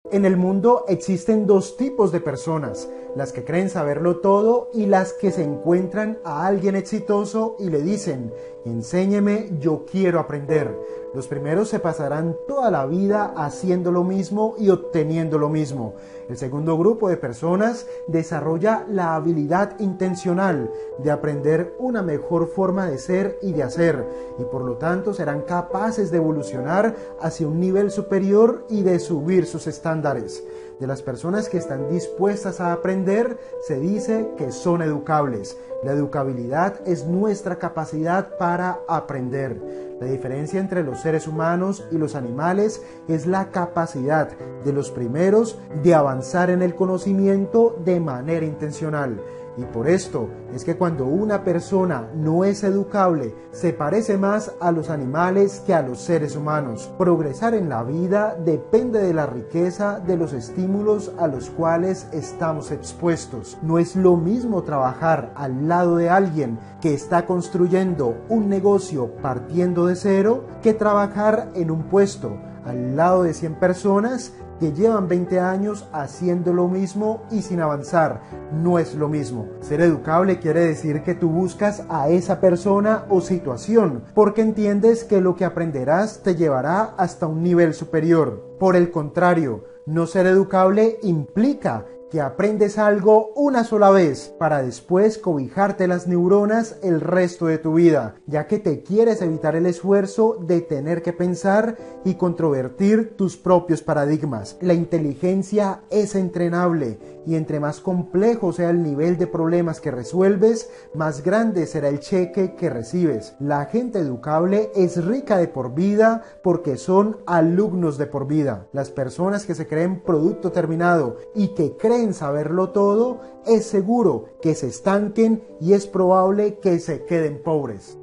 En el mundo existen dos tipos de personas, las que creen saberlo todo y las que se encuentran a alguien exitoso y le dicen, enséñeme, yo quiero aprender. Los primeros se pasarán toda la vida haciendo lo mismo y obteniendo lo mismo. El segundo grupo de personas desarrolla la habilidad intencional de aprender una mejor forma de ser y de hacer, y por lo tanto serán capaces de evolucionar hacia un nivel superior y de subir sus estándares. De las personas que están dispuestas a aprender, se dice que son educables. La educabilidad es nuestra capacidad para aprender. La diferencia entre los seres humanos y los animales es la capacidad de los primeros de avanzar en el conocimiento de manera intencional. Y por esto es que cuando una persona no es educable, se parece más a los animales que a los seres humanos. Progresar en la vida depende de la riqueza de los estímulos a los cuales estamos expuestos. No es lo mismo trabajar al lado de alguien que está construyendo un negocio partiendo de cero que trabajar en un puesto al lado de 100 personas que llevan 20 años haciendo lo mismo y sin avanzar. No es lo mismo. Ser educable quiere decir que tú buscas a esa persona o situación, porque entiendes que lo que aprenderás te llevará hasta un nivel superior. Por el contrario, no ser educable implica que aprendes algo una sola vez para después cobijarte las neuronas el resto de tu vida, ya que te quieres evitar el esfuerzo de tener que pensar y controvertir tus propios paradigmas. La inteligencia es entrenable y entre más complejo sea el nivel de problemas que resuelves, más grande será el cheque que recibes. La gente educable es rica de por vida porque son alumnos de por vida. Las personas que se creen producto terminado y que creen saberlo todo, es seguro que se estanquen y es probable que se queden pobres.